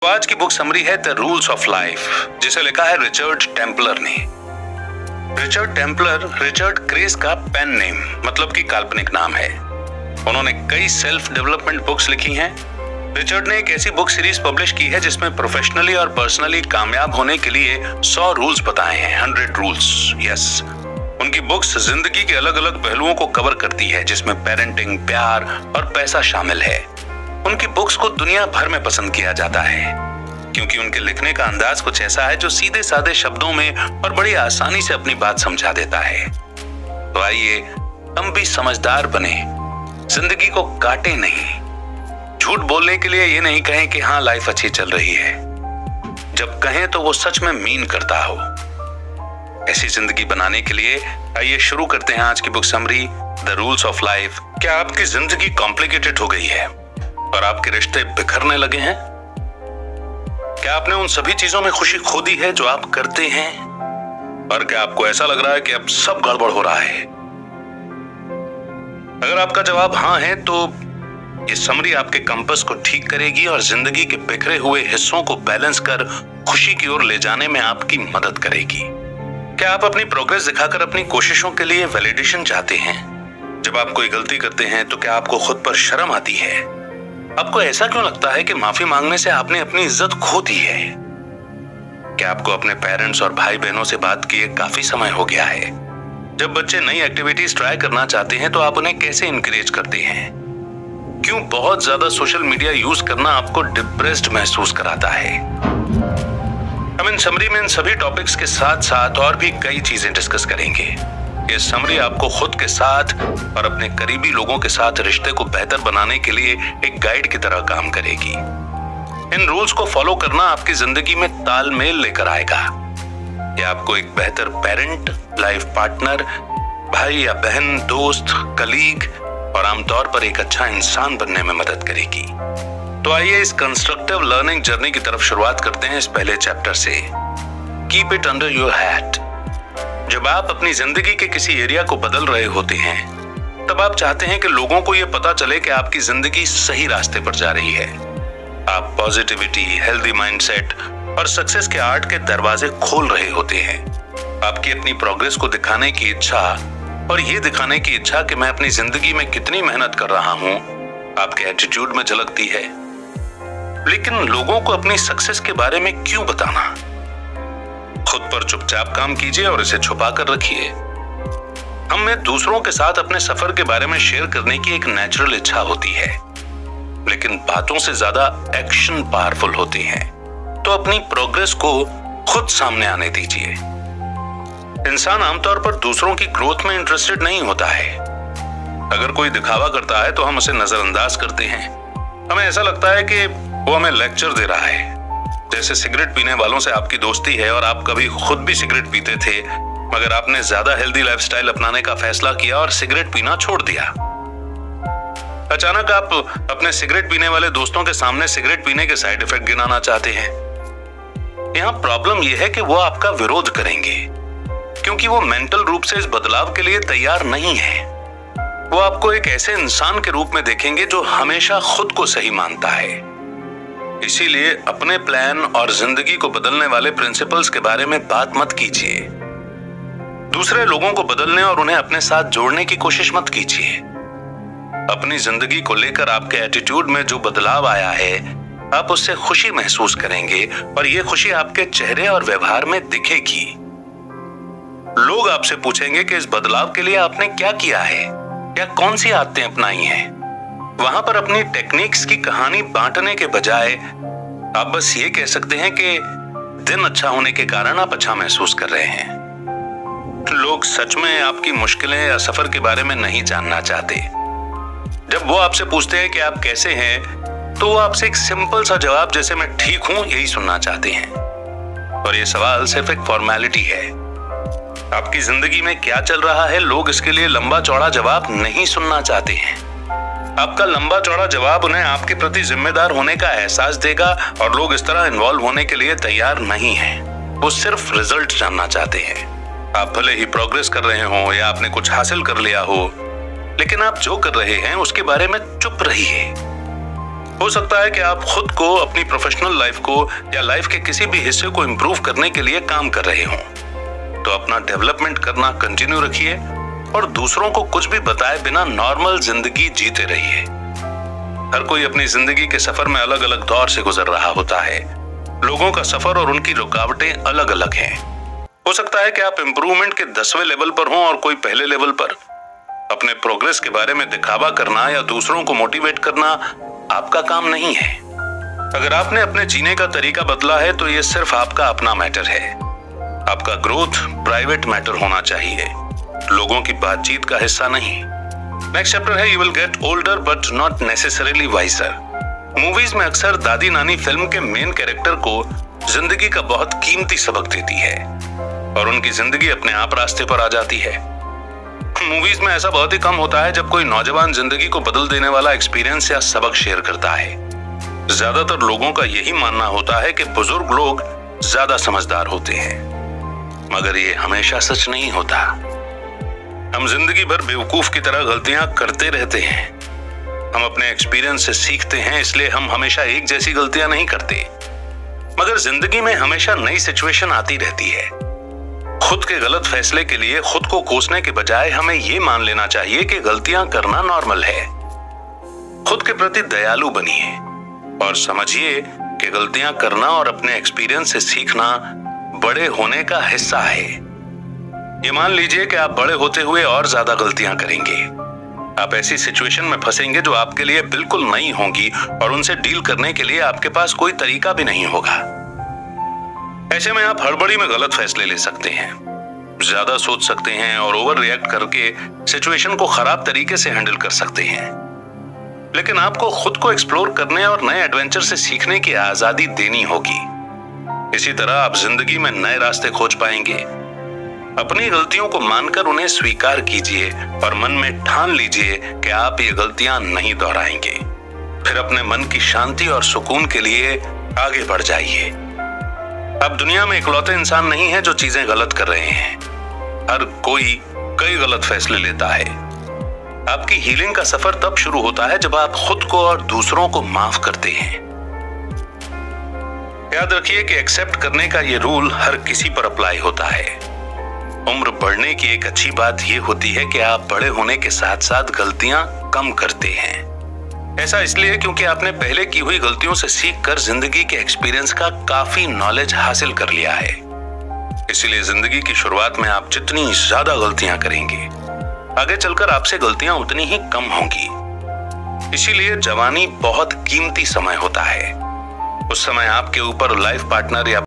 आज की book summary है द रूल्स ऑफ लाइफ, जिसे लिखा है रिचर्ड टेम्पलर ने। रिचर्ड टेम्पलर रिचर्ड क्रेस का पेन नेम मतलब कि काल्पनिक नाम है। उन्होंने कई सेल्फ डेवलपमेंट बुक्स लिखी हैं। रिचर्ड ने एक ऐसी बुक सीरीज पब्लिश की है जिसमें प्रोफेशनली और पर्सनली कामयाब होने के लिए 100 रूल्स बताए हैं, 100 रूल्स। यस, उनकी बुक्स जिंदगी के अलग अलग पहलुओं को कवर करती है, जिसमें पेरेंटिंग, प्यार और पैसा शामिल है। उनकी बुक्स को दुनिया भर में पसंद किया जाता है क्योंकि उनके लिखने का अंदाज कुछ ऐसा है जो सीधे साधे शब्दों में और बड़ी आसानी से अपनी बात समझा देता है। तो आइए हम भी समझदार बने, जिंदगी को काटे नहीं। झूठ बोलने के लिए ये नहीं कहें कि हाँ लाइफ अच्छी चल रही है, जब कहें तो वो सच में मीन करता हो। ऐसी जिंदगी बनाने के लिए आइए शुरू करते हैं आज की book summary the rules of life. क्या आपकी जिंदगी कॉम्प्लिकेटेड हो गई है और आपके रिश्ते बिखरने लगे हैं? क्या आपने उन सभी चीजों में खुशी खो दी है जो आप करते हैं? और क्या आपको ऐसा लग रहा है कि अब सब गड़बड़ हो रहा है? अगर आपका जवाब हाँ है तो ये समरी आपके कंपास को ठीक करेगी और जिंदगी के बिखरे हुए हिस्सों को बैलेंस कर खुशी की ओर ले जाने में आपकी मदद करेगी। क्या आप अपनी प्रोग्रेस दिखाकर अपनी कोशिशों के लिए वैलिडेशन चाहते हैं? जब आप कोई गलती करते हैं तो क्या आपको खुद पर शर्म आती है? आपको ऐसा क्यों लगता है कि माफी मांगने से आपने अपनी इज्जत खो दी है? क्या आपको अपने पेरेंट्स और भाई बहनों से बात किए काफी समय हो गया है? जब बच्चे नई एक्टिविटीज ट्राई करना चाहते हैं तो आप उन्हें कैसे इंकरेज करते हैं? क्यों बहुत ज्यादा सोशल मीडिया यूज करना आपको डिप्रेस्ड महसूस कराता है? हम इन समरी में इन सभी टॉपिक्स के साथ साथ और भी कई चीजें डिस्कस करेंगे। ये समरी आपको खुद के साथ और अपने करीबी लोगों के साथ रिश्ते को बेहतर बनाने के लिए एक गाइड की तरह काम करेगी। इन रूल्स को फॉलो करना आपकी जिंदगी में तालमेल लेकर आएगा। ये आपको एक बेहतर पेरेंट, लाइफ पार्टनर, भाई या बहन, दोस्त, कलीग और आमतौर पर एक अच्छा इंसान बनने में मदद करेगी। तो आइए इस कंस्ट्रक्टिव लर्निंग जर्नी की तरफ शुरुआत करते हैं इस पहले चैप्टर से। Keep it under your hat. जब आप अपनी जिंदगी के किसी एरिया को बदल रहे होते हैं तब आप चाहते हैं कि लोगों को यह पता चले कि आपकी जिंदगी सही रास्ते पर जा रही है। आप पॉजिटिविटी, हेल्दी माइंडसेट और सक्सेस के आर्ट के दरवाजे खोल रहे होते हैं। आपकी अपनी प्रोग्रेस को दिखाने की इच्छा और ये दिखाने की इच्छा कि मैं अपनी जिंदगी में कितनी मेहनत कर रहा हूं आपके एटीट्यूड में झलकती है। लेकिन लोगों को अपनी सक्सेस के बारे में क्यों बताना? खुद पर चुपचाप काम कीजिए और इसे छुपा कर रखिए। हम में दूसरों के साथ अपने सफर के बारे में शेयर करने की एक नेचुरल इच्छा होती है, लेकिन बातों से ज्यादा एक्शन पावरफुल होते हैं। तो अपनी प्रोग्रेस को खुद सामने आने दीजिए। इंसान आमतौर पर दूसरों की ग्रोथ में इंटरेस्टेड नहीं होता है। अगर कोई दिखावा करता है तो हम उसे नजरअंदाज करते हैं। हमें ऐसा लगता है कि वो हमें लेक्चर दे रहा है। जैसे सिगरेट पीने वालों से आपकी दोस्ती है और आप कभी खुद भी सिगरेट पीते थे, मगर आपने ज्यादा हेल्दी लाइफस्टाइल अपनाने का फैसला किया और सिगरेट पीना छोड़ दिया। अचानक आप अपने सिगरेट पीने वाले दोस्तों के सामने सिगरेट पीने के साइड इफेक्ट गिनाना चाहते हैं। यहां प्रॉब्लम यह है कि वो आपका विरोध करेंगे क्योंकि वो मेंटल रूप से इस बदलाव के लिए तैयार नहीं है। वो आपको एक ऐसे इंसान के रूप में देखेंगे जो हमेशा खुद को सही मानता है। इसीलिए अपने प्लान और जिंदगी को बदलने वाले प्रिंसिपल्स के बारे में बात मत कीजिए। दूसरे लोगों को बदलने और उन्हें अपने साथ जोड़ने की कोशिश मत कीजिए। अपनी जिंदगी को लेकर आपके एटीट्यूड में जो बदलाव आया है, आप उससे खुशी महसूस करेंगे और ये खुशी आपके चेहरे और व्यवहार में दिखेगी। लोग आपसे पूछेंगे कि इस बदलाव के लिए आपने क्या किया है या कौन सी आदतें अपनाई हैं। वहां पर अपनी टेक्निक्स की कहानी बांटने के बजाय आप बस ये कह सकते हैं कि दिन अच्छा होने के कारण आप अच्छा महसूस कर रहे हैं। लोग सच में आपकी मुश्किलें या सफर के बारे में नहीं जानना चाहते। जब वो आपसे पूछते हैं कि आप कैसे हैं, तो वो आपसे एक सिंपल सा जवाब जैसे मैं ठीक हूं यही सुनना चाहते हैं। और ये सवाल सिर्फ एक फॉर्मेलिटी है। आपकी जिंदगी में क्या चल रहा है, लोग इसके लिए लंबा चौड़ा जवाब नहीं सुनना चाहते हैं। आपका लंबा चौड़ा जवाब उन्हें आपके प्रति जिम्मेदार होने का एहसास देगा और लोग इस तरह इन्वॉल्व होने के लिए तैयार नहीं हैं। वो सिर्फ रिजल्ट जानना चाहते हैं। आप भले ही प्रोग्रेस कर रहे हो या आपने कुछ हासिल कर लिया हो, लेकिन आप जो कर रहे हैं उसके बारे में चुप रहिए। हो सकता है कि आप खुद को, अपनी प्रोफेशनल लाइफ को या लाइफ के किसी भी हिस्से को इंप्रूव करने के लिए काम कर रहे हों, तो अपना डेवलपमेंट करना कंटिन्यू रखिए और दूसरों को कुछ भी बताए बिना नॉर्मल जिंदगी जीते रहिए। हर कोई अपनी जिंदगी के सफर में अलग अलग दौर से गुजर रहा होता है। लोगों का सफर और उनकी रुकावटें अलग अलग हैं। हो सकता है कि आप इंप्रूवमेंट के 10वें लेवल पर हों और कोई पहले लेवल पर। अपने प्रोग्रेस के बारे में दिखावा करना या दूसरों को मोटिवेट करना आपका काम नहीं है। अगर आपने अपने जीने का तरीका बदला है तो यह सिर्फ आपका अपना मैटर है। आपका ग्रोथ प्राइवेट मैटर होना चाहिए, लोगों की बातचीत का हिस्सा नहीं। नेक्स्ट चैप्टर है, you will get older but not necessarily wiser. Movies में अक्सर दादी नानी फिल्म के मेन कैरेक्टर को जिंदगी का बहुत कीमती सबक देती है और उनकी जिंदगी अपने आप रास्ते पर आ जाती है। मूवीज में ऐसा बहुत ही कम होता है जब कोई नौजवान जिंदगी को बदल देने वाला एक्सपीरियंस या सबक शेयर करता है। ज्यादातर लोगों का यही मानना होता है कि बुजुर्ग लोग ज्यादा समझदार होते हैं, मगर ये हमेशा सच नहीं होता। हम जिंदगी भर बेवकूफ की तरह गलतियां करते रहते हैं। हम अपने एक्सपीरियंस से सीखते हैं, इसलिए हम हमेशा एक जैसी गलतियां नहीं करते। मगर जिंदगी में हमेशा नई सिचुएशन आती रहती है। खुद के गलत फैसले के लिए खुद को कोसने के बजाय हमें यह मान लेना चाहिए कि गलतियां करना नॉर्मल है। खुद के प्रति दयालु बनिए और समझिए कि गलतियां करना और अपने एक्सपीरियंस से सीखना बड़े होने का हिस्सा है। ये मान लीजिए कि आप बड़े होते हुए और ज्यादा गलतियां करेंगे। आप ऐसी सिचुएशन में फंसेंगे जो आपके लिए बिल्कुल नई होंगी और उनसे डील करने के लिए आपके पास कोई तरीका भी नहीं होगा। ऐसे में आप हड़बड़ी में गलत फैसले ले सकते हैं, ज्यादा सोच सकते हैं और ओवर रिएक्ट करके सिचुएशन को खराब तरीके से हैंडल कर सकते हैं। लेकिन आपको खुद को एक्सप्लोर करने और नए एडवेंचर से सीखने की आजादी देनी होगी। इसी तरह आप जिंदगी में नए रास्ते खोज पाएंगे। अपनी गलतियों को मानकर उन्हें स्वीकार कीजिए और मन में ठान लीजिए कि आप ये गलतियां नहीं दोहराएंगे। फिर अपने मन की शांति और सुकून के लिए आगे बढ़ जाइए। अब दुनिया में इकलौते इंसान नहीं है जो चीजें गलत कर रहे हैं। हर कोई कई गलत फैसले लेता है। आपकी हीलिंग का सफर तब शुरू होता है जब आप खुद को और दूसरों को माफ करते हैं। याद रखिए कि एक्सेप्ट करने का ये रूल हर किसी पर अप्लाई होता है। उम्र बढ़ने की एक अच्छी बात यह होती है कि आप बड़े होने के साथ साथ गलतियां कम करते हैं। ऐसा इसलिए क्योंकि आपने पहले की हुई गलतियों से सीखकर जिंदगी के एक्सपीरियंस का काफी नॉलेज हासिल कर लिया है। इसीलिए जिंदगी की शुरुआत में आप जितनी ज्यादा गलतियां करेंगे, आगे चलकर आपसे गलतियां उतनी ही कम होंगी। इसीलिए जवानी बहुत कीमती समय होता है। उस समय आपके ऊपर लाइफ पार्टनर या